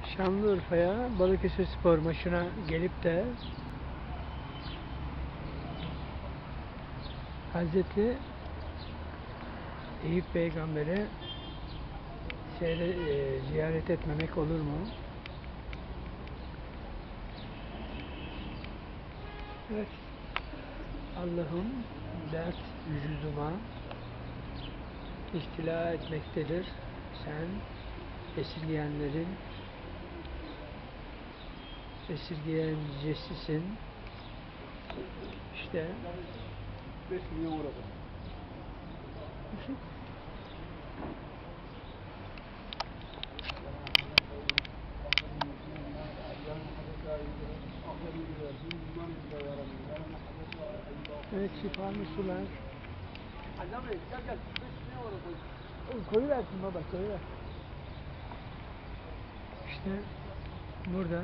Şanlıurfa'ya Balıkesirspor maçına gelip de Hazreti Eyüp Peygamber'i ziyaret etmemek olur mu? Evet. Allah'ım dert vücuduma istila etmektedir. Sen esirgeyencisisin. İşte 5 milyon uğradı. Evet, şifalı sular. Anne Bey gel 5 milyon uğradı. Koyuversin baba, koyuver. İşte burada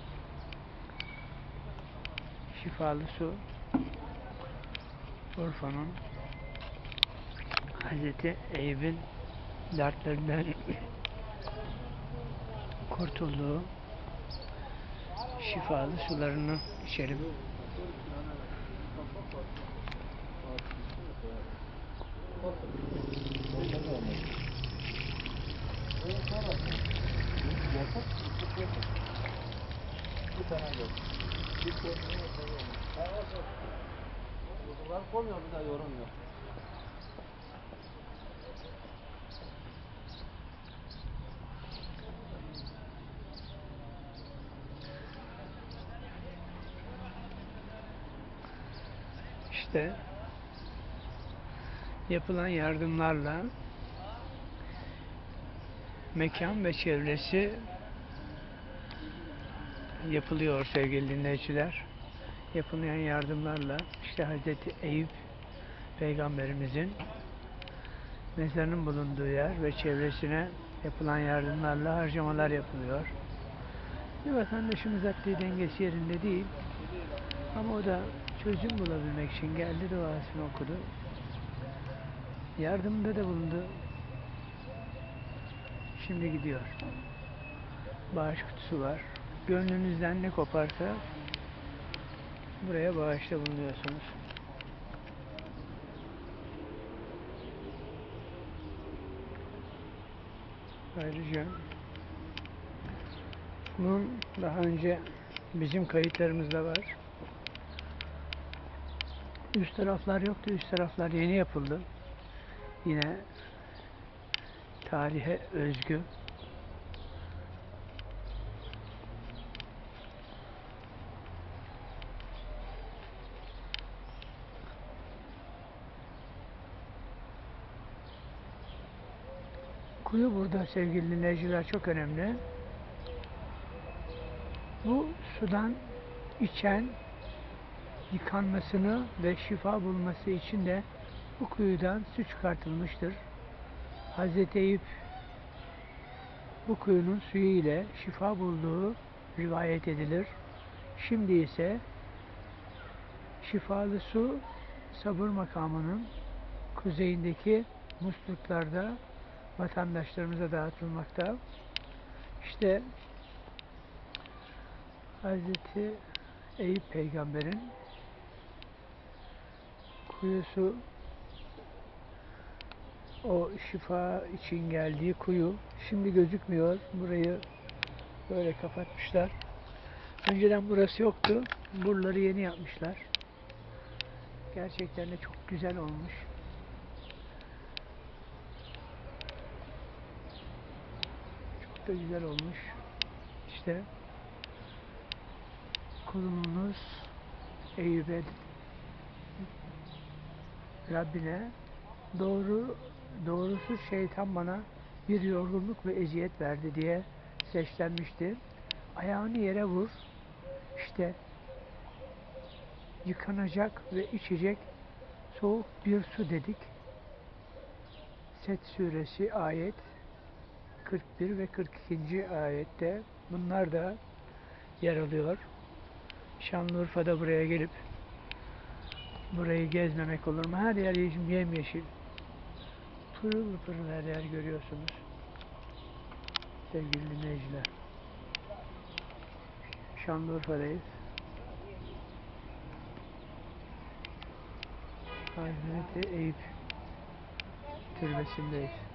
şifalı su Urfa'nın Hazreti Eyüp'ün dertlerinden kurtulduğu şifalı sularını içelim. Bir tane yok. Bir koymuyor, bir daha yorum yok. İşte yapılan yardımlarla mekan ve çevresi yapılıyor sevgili dinleyiciler. Yapılan yardımlarla işte Hazreti Eyüp Peygamberimizin mezarının bulunduğu yer ve çevresine yapılan yardımlarla harcamalar yapılıyor. Bir vatandaşımız akli dengesi yerinde değil ama o da çözüm bulabilmek için geldi, duasını okudu. Yardımda da bulundu. Şimdi gidiyor. Bağış kutusu var. Gönlünüzden ne koparsa buraya bağışta bulunuyorsunuz. Ayrıca bunun daha önce bizim kayıtlarımızda var. Üst taraflar yoktu. Üst taraflar yeni yapıldı. Yine tarihe özgü. Kuyu burada sevgili dinleyiciler çok önemli. Bu sudan içen yıkanmasını ve şifa bulması için de bu kuyudan su çıkartılmıştır. Hazreti Eyüp bu kuyunun suyu ile şifa bulduğu rivayet edilir. Şimdi ise şifalı su sabır makamının kuzeyindeki musluklarda vatandaşlarımıza dağıtılmakta. İşte Hazreti Eyüp Peygamber'in kuyusu, o şifa için geldiği kuyu şimdi gözükmüyor. Burayı böyle kapatmışlar. Önceden burası yoktu. Buraları yeni yapmışlar. Gerçekten de çok güzel olmuş. Çok da güzel olmuş. İşte kulumuz Eyüp'e, Rabbine doğrusu şeytan bana bir yorgunluk ve eziyet verdi diye seslenmişti. Ayağını yere vur. İşte yıkanacak ve içecek soğuk bir su dedik. Set suresi ayet 41 ve 42. ayette bunlar da yer alıyor. Şanlıurfa'da buraya gelip burayı gezmemek olur mu? Her yer yemyeşil. Pırıl pırıl her yer görüyorsunuz. Sevgili dinleyiciler. Şanlıurfa'dayız. Hazreti Eyüp Türbesi'ndeyiz.